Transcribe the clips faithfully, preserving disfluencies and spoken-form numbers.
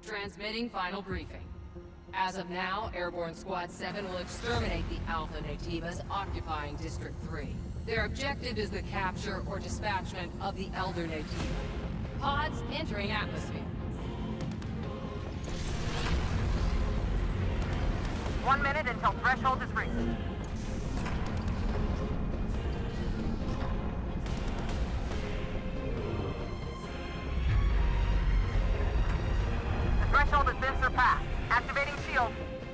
Transmitting final briefing. As of now, Airborne Squad seven will exterminate the Alpha Naytibas occupying District three. Their objective is the capture or dispatchment of the Elder Naytiba. Pods entering atmosphere. One minute until threshold is reached. The threshold has been surpassed. Activating shield.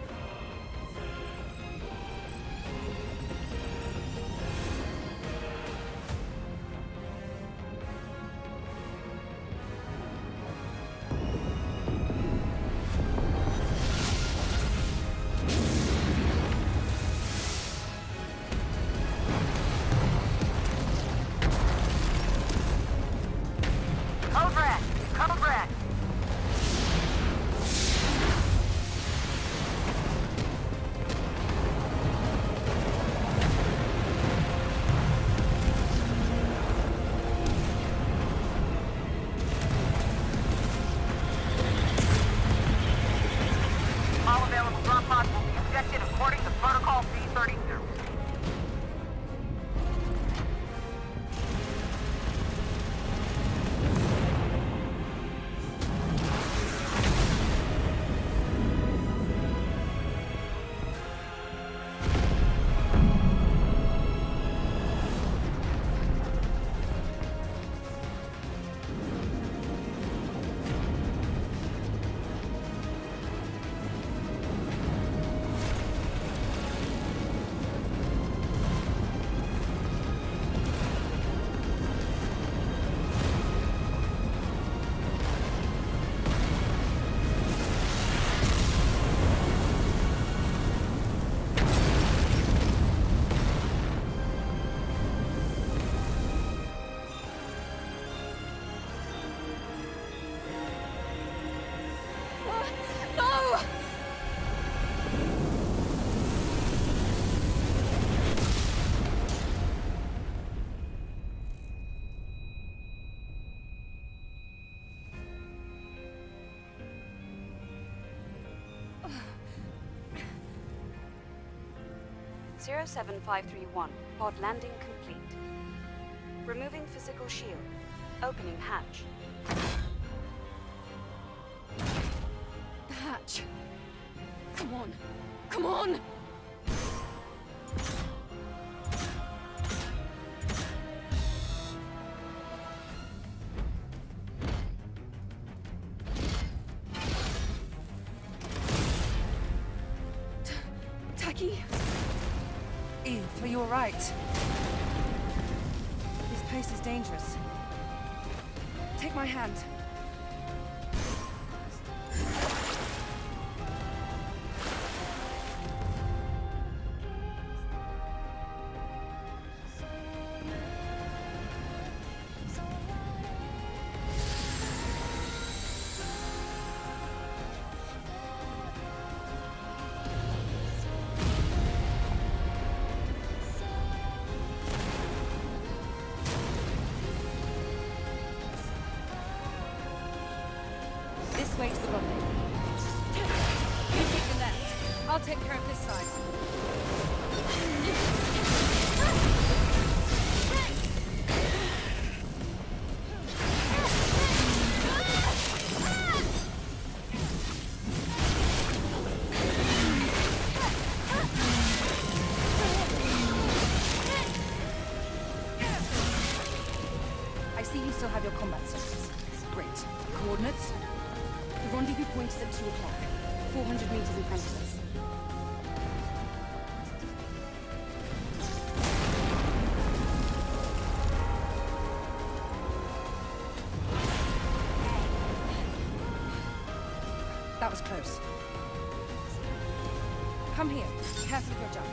zero seven five three one, pod landing complete. Removing physical shield. Opening hatch. The hatch. Come on. Come on! Taki? Eve, are you alright? This place is dangerous. Take my hand. This way to the rendezvous. You take the left. I'll take care of this side. I see you still have your combat senses. Great. Coordinates? The rendezvous point is at two o'clock. four hundred meters in front of us. That was close. Come here. Careful of your jump.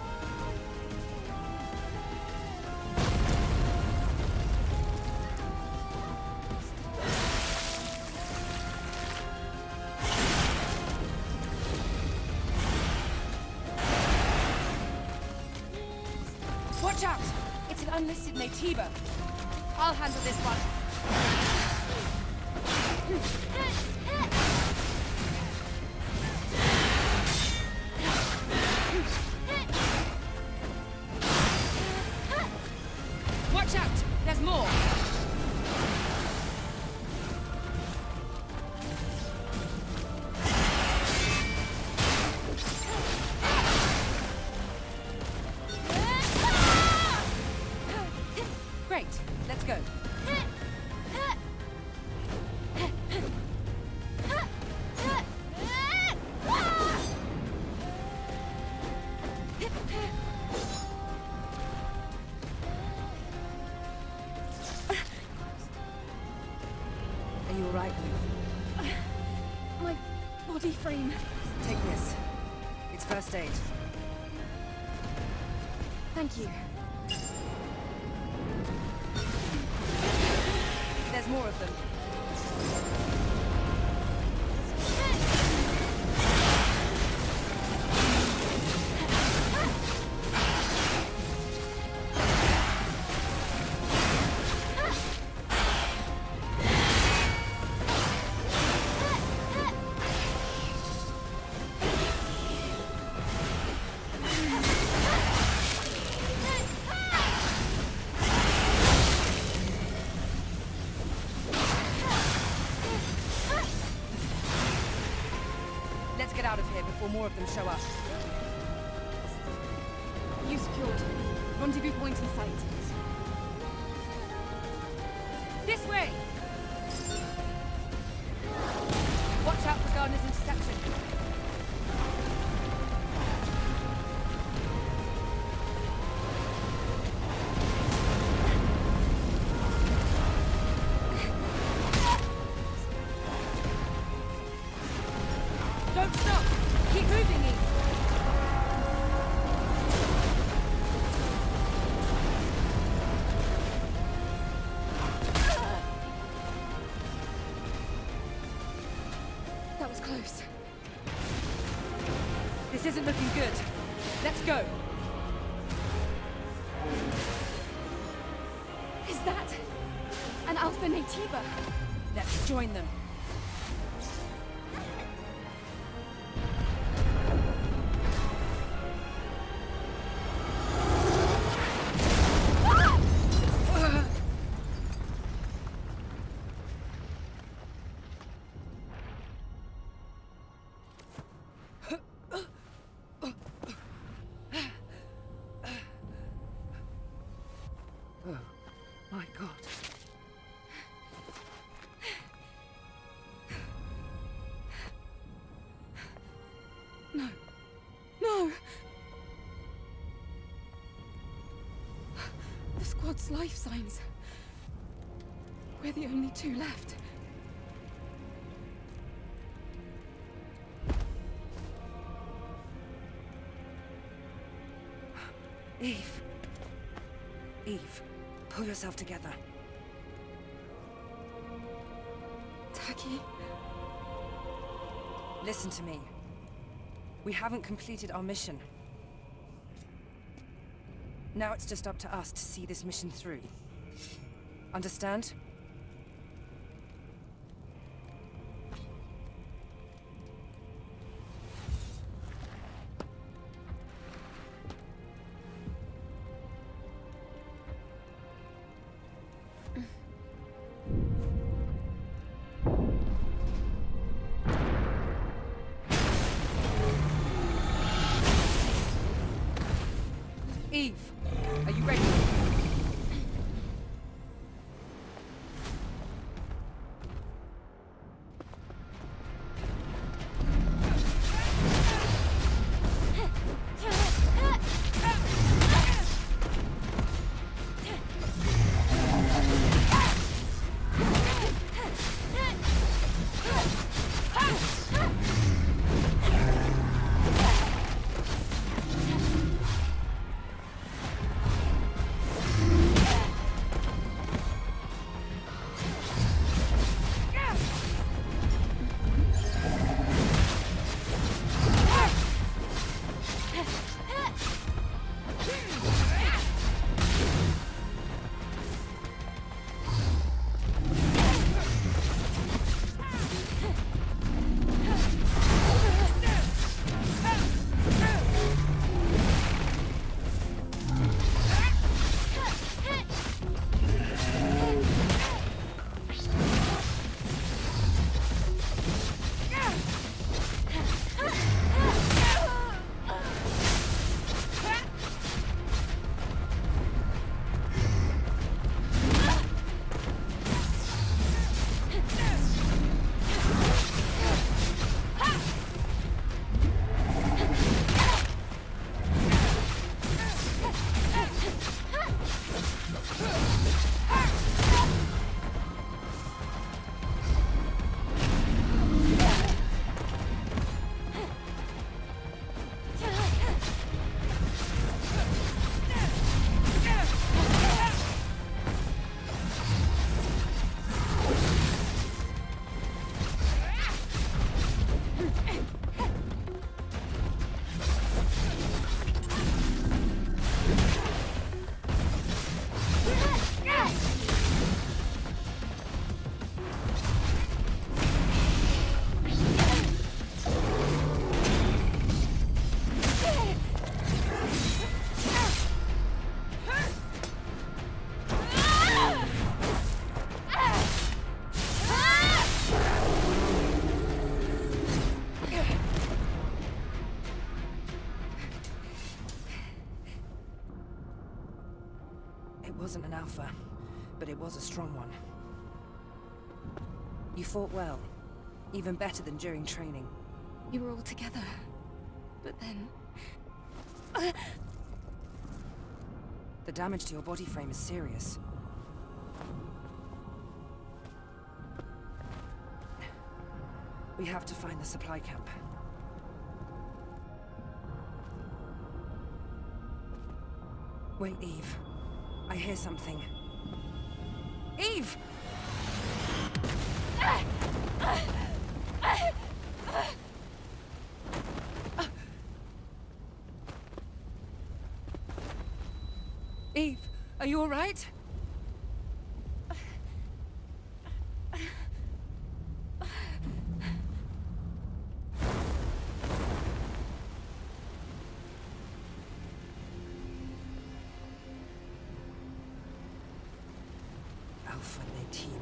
Watch out! It's an unlisted Naytiba. I'll handle this one. body frame. Take this. It's first aid. Thank you. There's more of them. Out of here before more of them show up. You secured. Rendezvous point in sight. This way! Watch out for Gardner's interception. Don't stop! Keep moving, Eve! That was close. This isn't looking good. Let's go! Is that an Alpha Naytiba? Let's join them. My God. No. No! The squad's life signs. We're the only two left. Eve. Eve. Pull yourself together. Taki? Listen to me. We haven't completed our mission. Now it's just up to us to see this mission through. Understand? Eve, are you ready? wasn't an Alpha, but it was a strong one. You fought well. Even better than during training. You were all together. But then... The damage to your body frame is serious. We have to find the supply camp. Wait, Eve. I hear something. Eve! Eve, are you all right? Alpha Naytiba.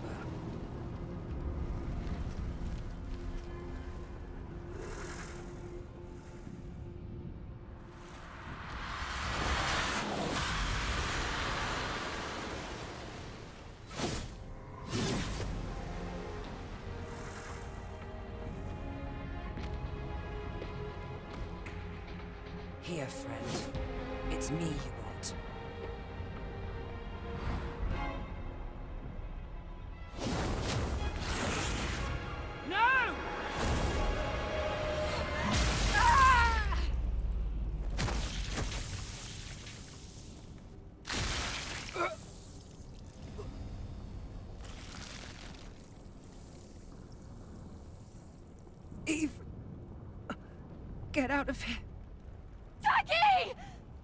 Here, friend. It's me you want. No! Ah! Eve! Get out of here! Jackie!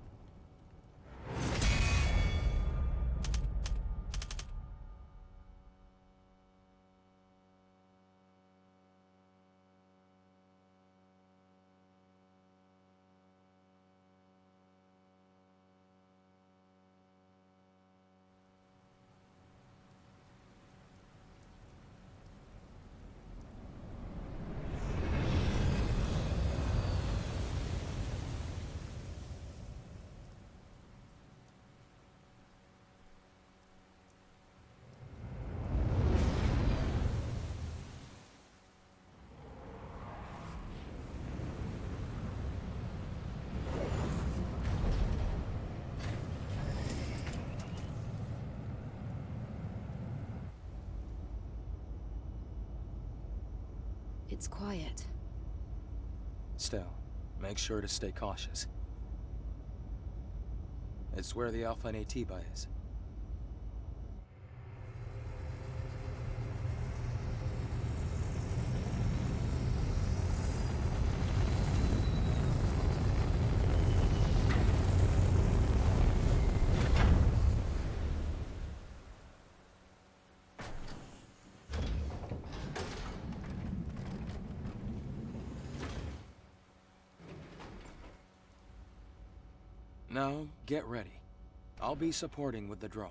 It's quiet. Still, make sure to stay cautious. It's where the Alpha Naytiba is. Now, get ready. I'll be supporting with the drone.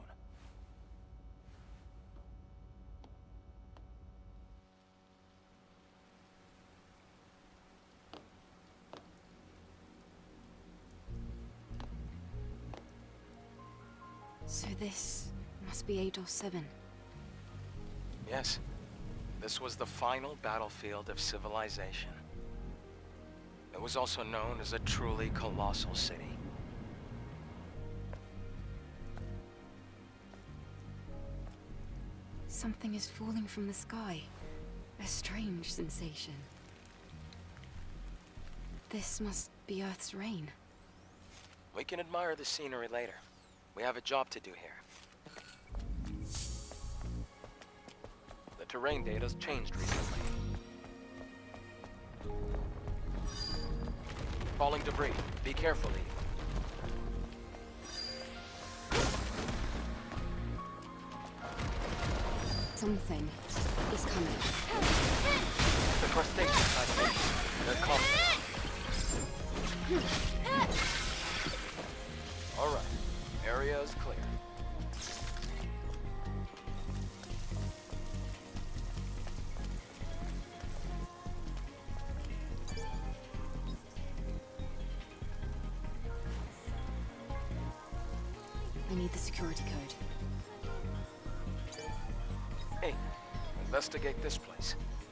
So this must be Eidos seven. Yes. This was the final battlefield of civilization. It was also known as a truly colossal city. Something is falling from the sky. A strange sensation. This must be Earth's rain. We can admire the scenery later. We have a job to do here. The terrain data's changed recently. Falling debris. Be careful, Eve. Something is coming. The crustaceans, I think. They're coming. All right. Area is clear. I need need the security code. Hey, investigate this place.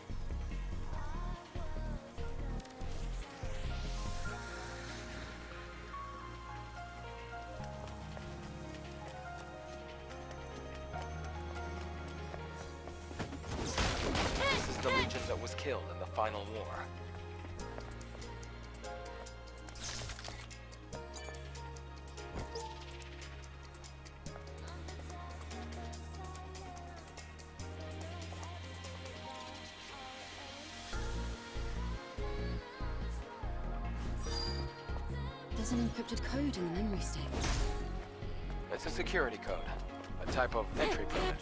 This is the Legion that was killed in the final war. There's an encrypted code in the memory stick. It's a security code, a type of entry permit.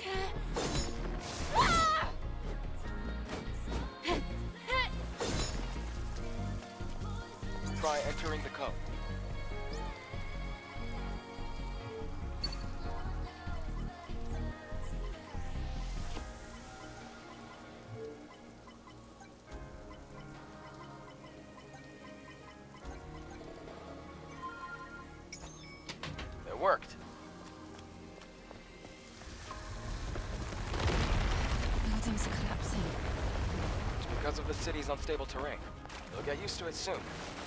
Try entering the code. It worked. Buildings are collapsing. It's because of the city's unstable terrain. You'll get used to it soon.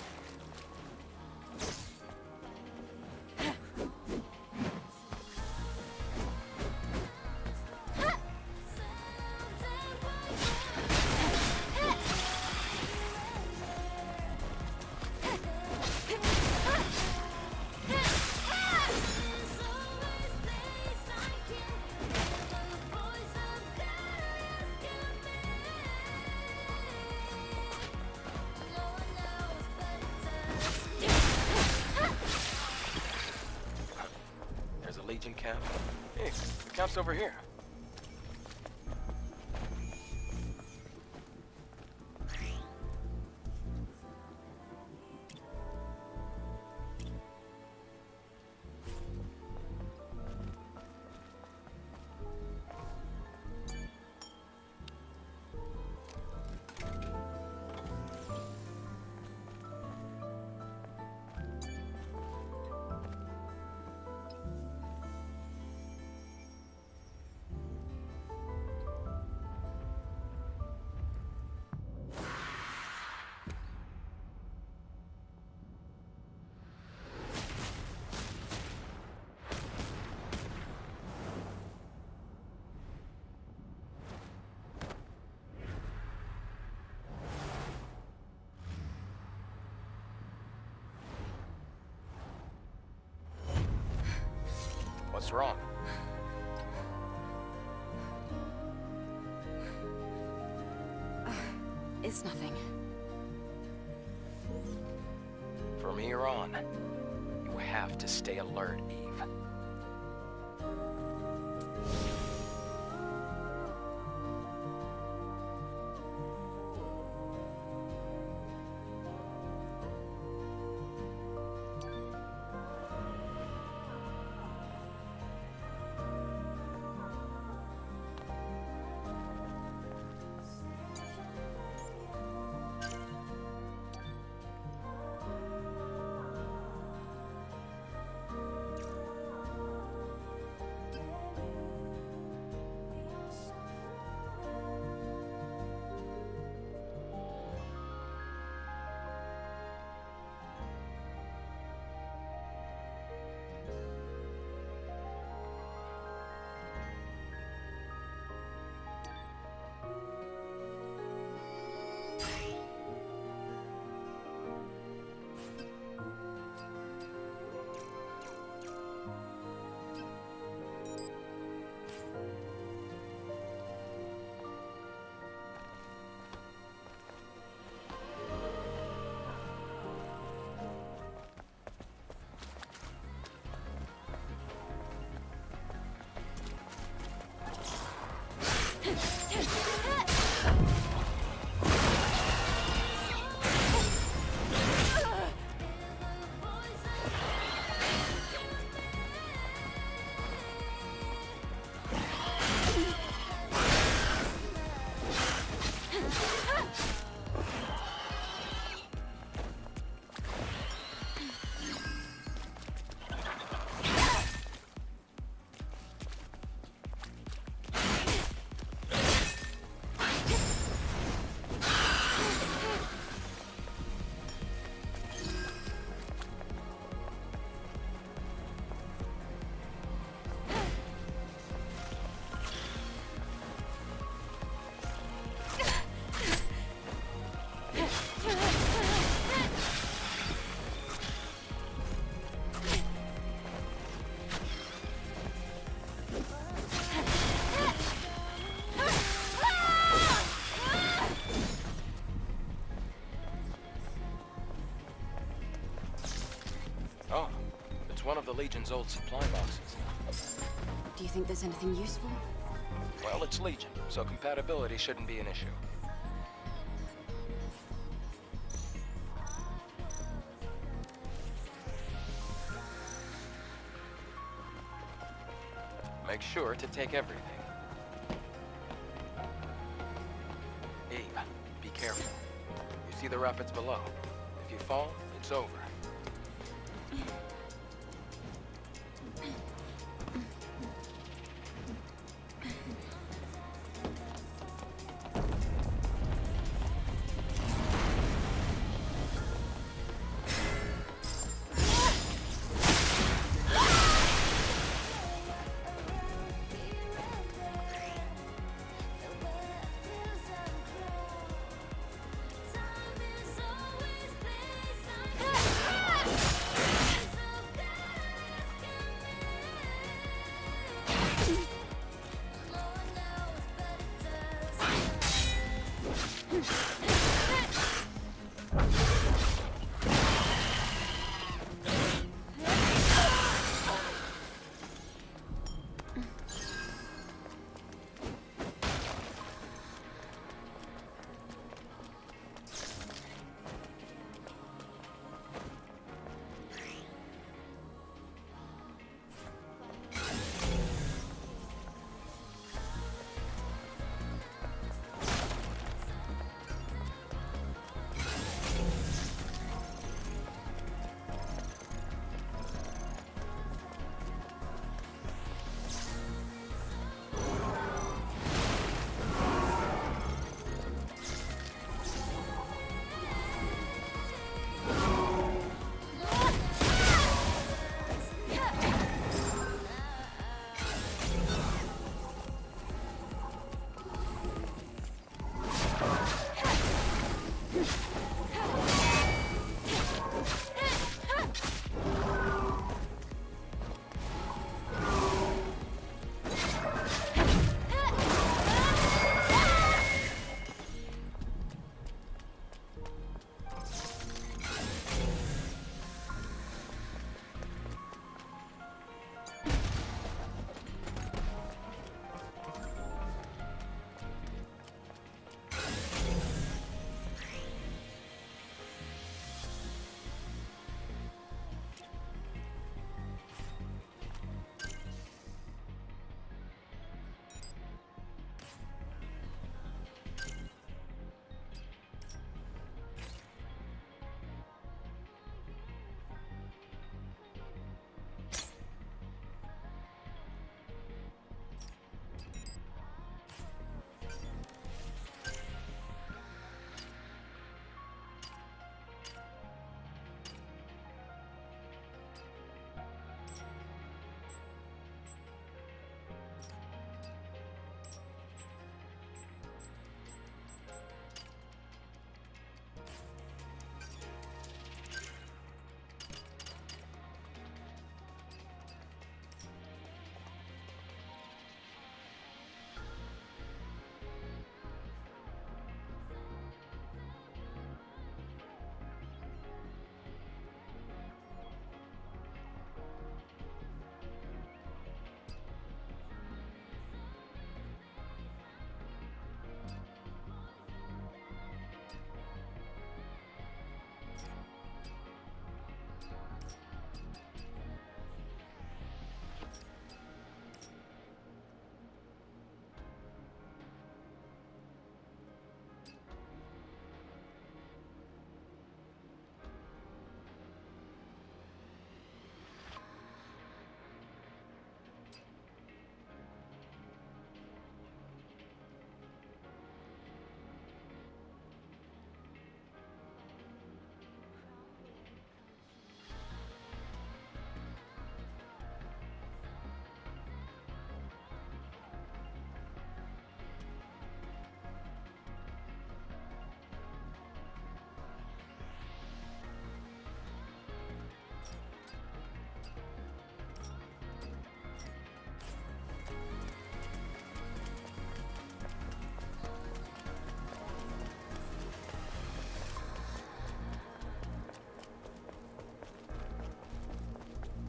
Legion camp. Hey, the camp's over here. What's wrong? Uh, it's nothing. From here on, you have to stay alert, Eve. one of the Legion's old supply boxes. Do you think there's anything useful? Well, it's Legion, so compatibility shouldn't be an issue. Make sure to take everything. Eve, be careful. You see the rapids below. If you fall, it's over.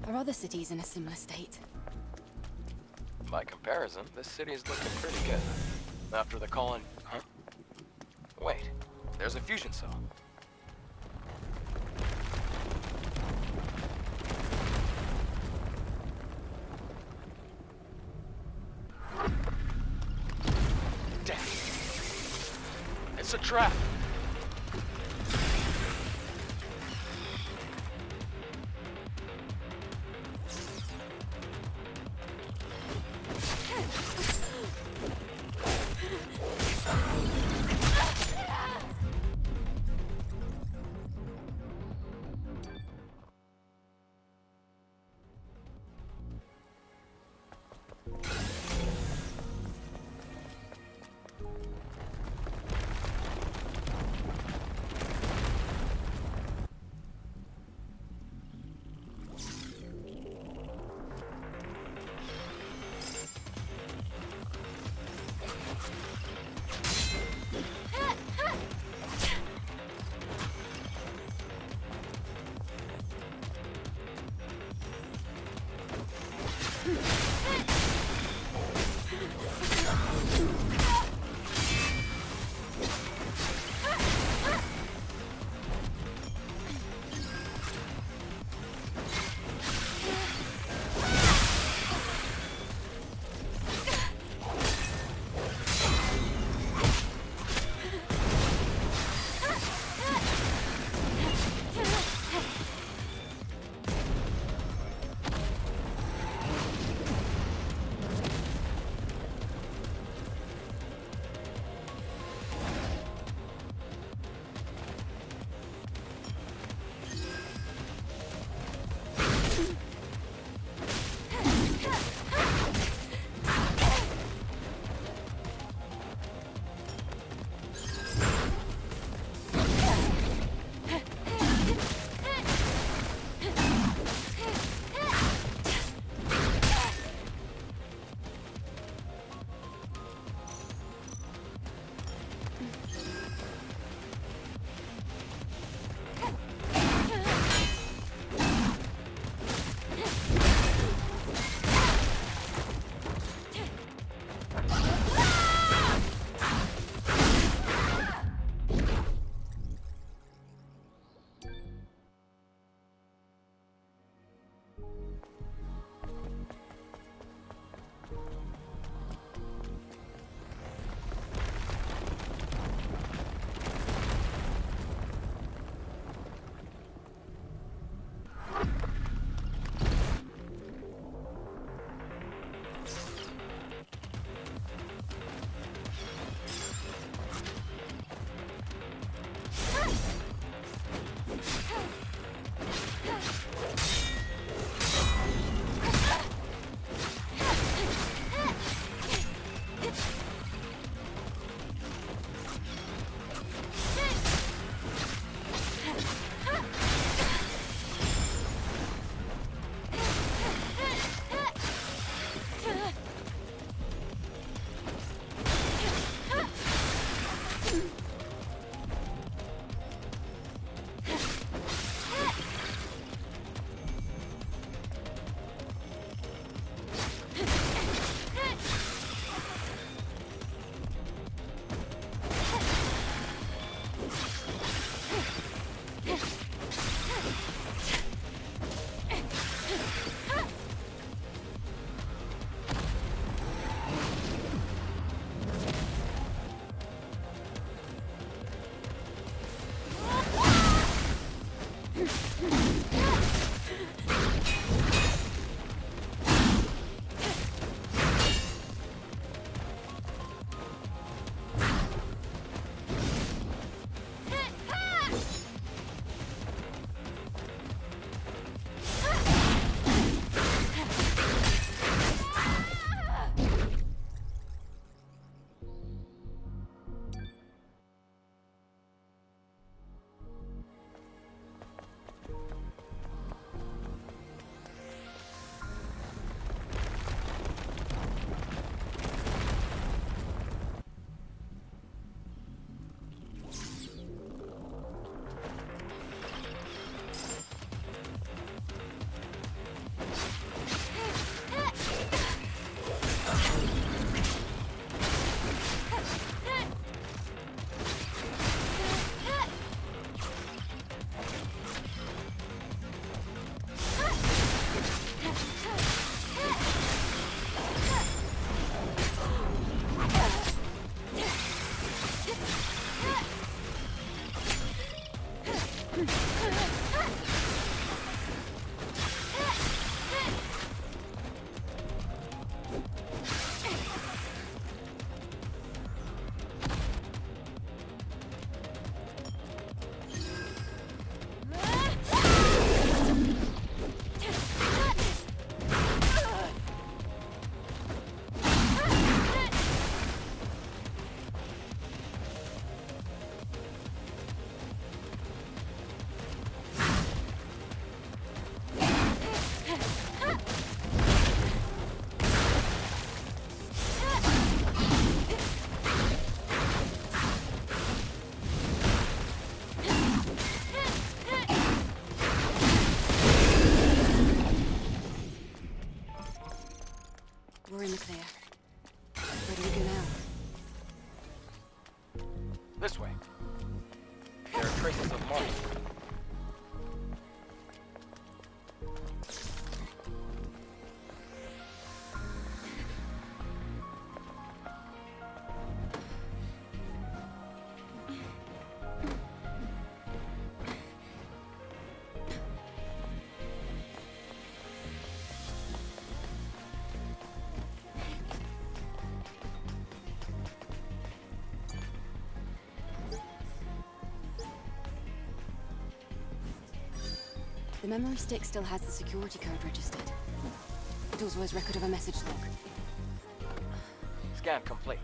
Are other cities in a similar state? By comparison, this city is looking pretty good. After the colon... Huh? Wait, there's a fusion cell. Damn. It's a trap. We're in the clear. Where do we go now? This way. There are traces of marks. The memory stick still has the security code registered. It also has record of a message log. Scan complete.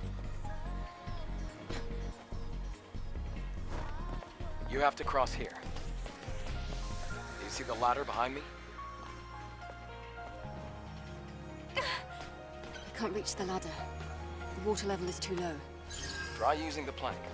You have to cross here. Do you see the ladder behind me? I can't reach the ladder. The water level is too low. Try using the plank.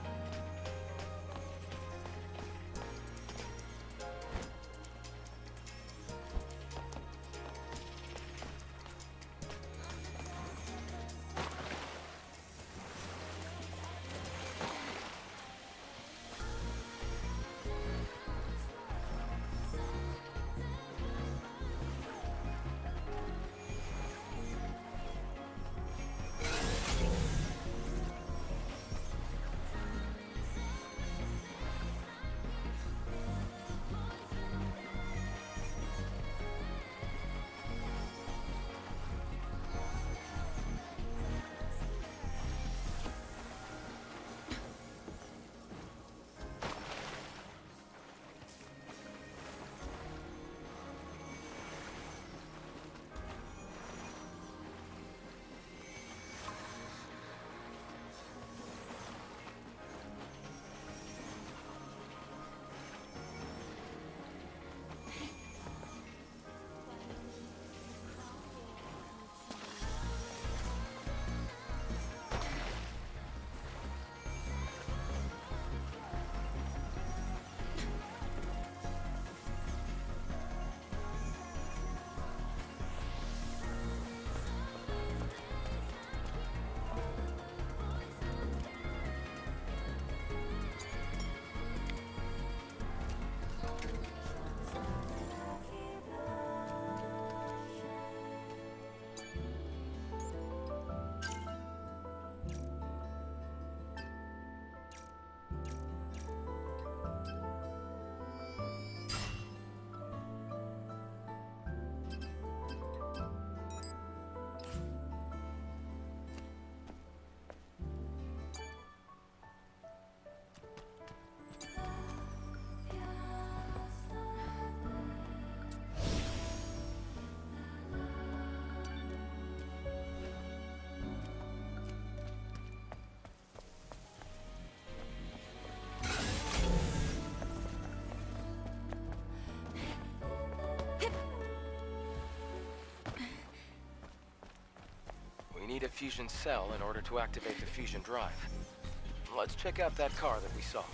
We need a fusion cell in order to activate the fusion drive. Let's check out that car that we saw.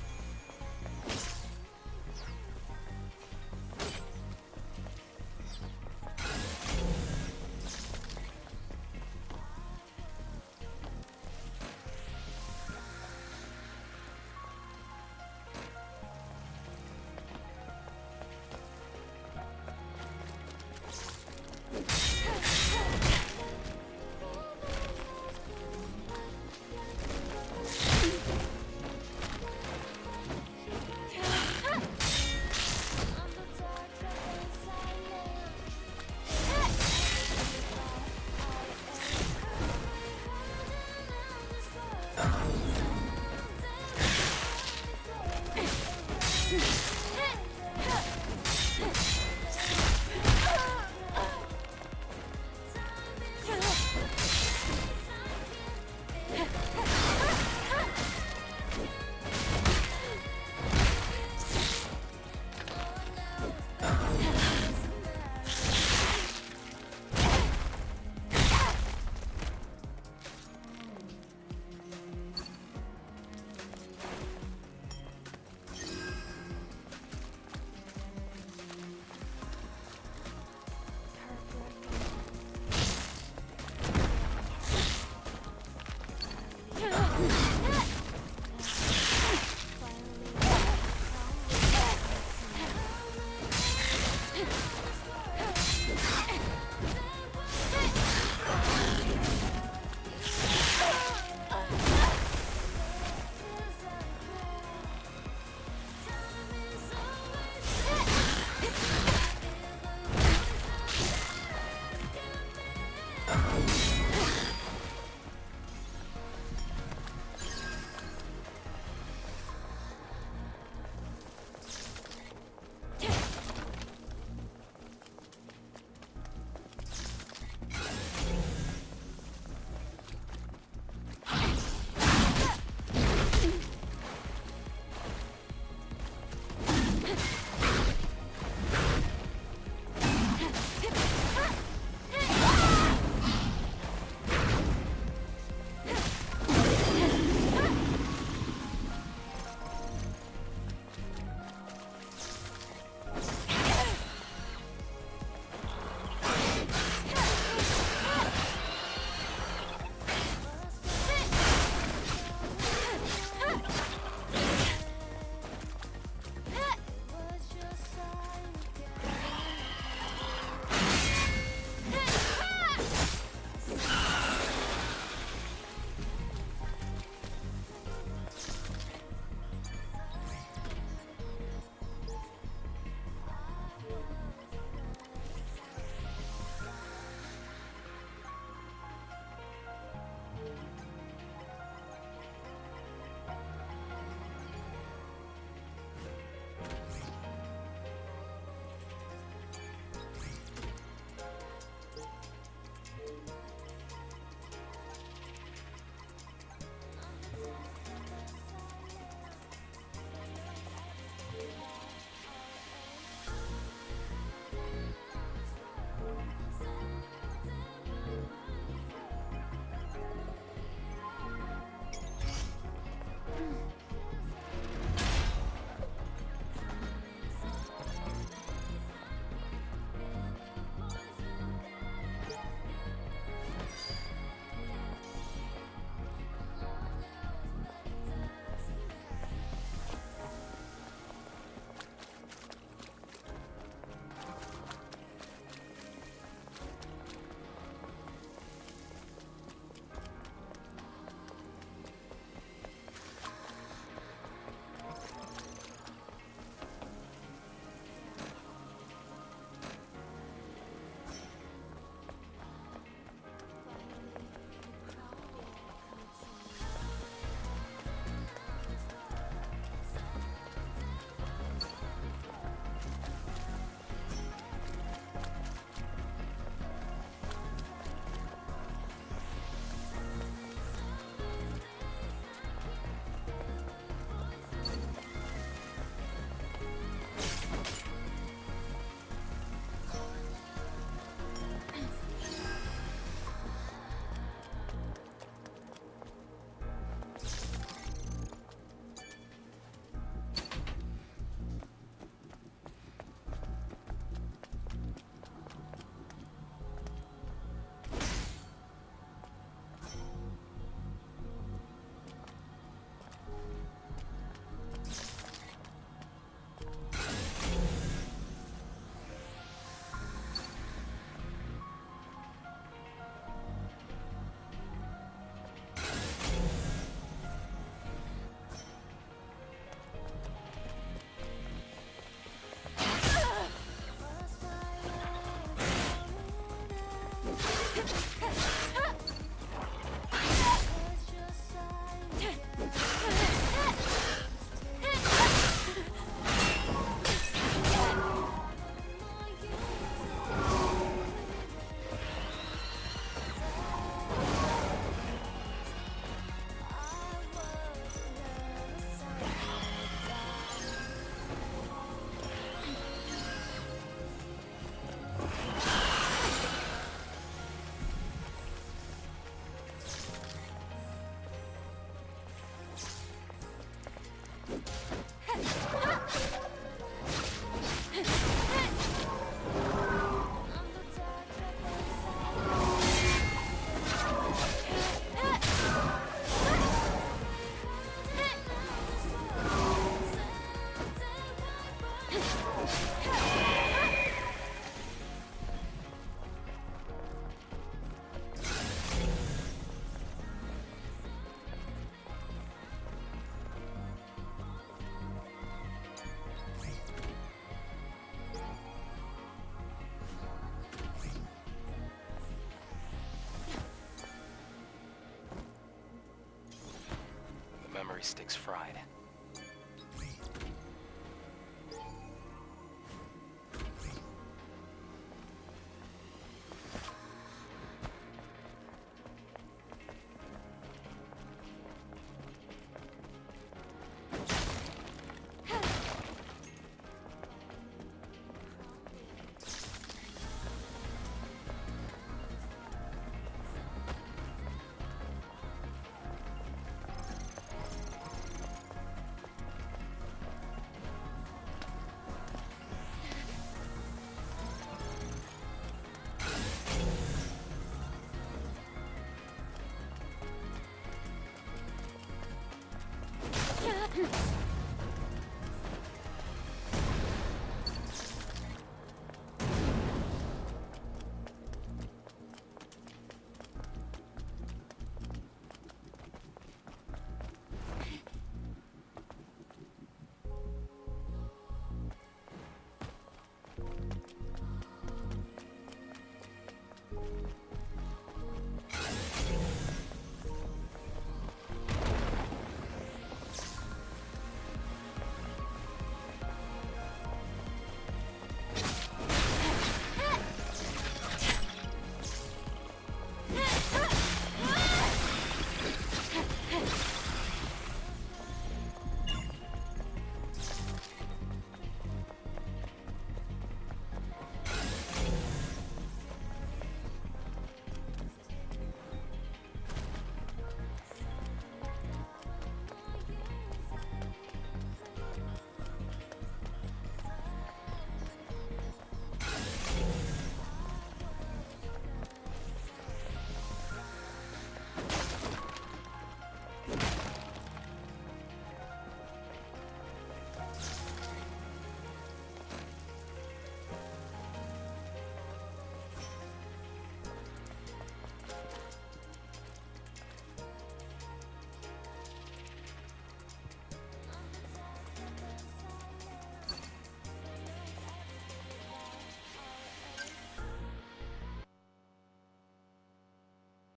The memory stick's fried.